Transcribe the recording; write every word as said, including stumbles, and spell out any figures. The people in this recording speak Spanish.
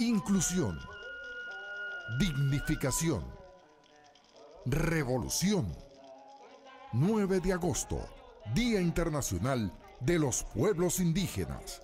inclusión, dignificación, revolución. nueve de agosto, Día Internacional de los Pueblos Indígenas.